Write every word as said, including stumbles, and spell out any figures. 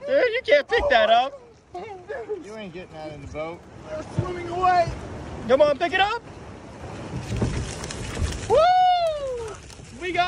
You can't pick that up. You ain't getting that in the boat. They're swimming away. Come on, pick it up.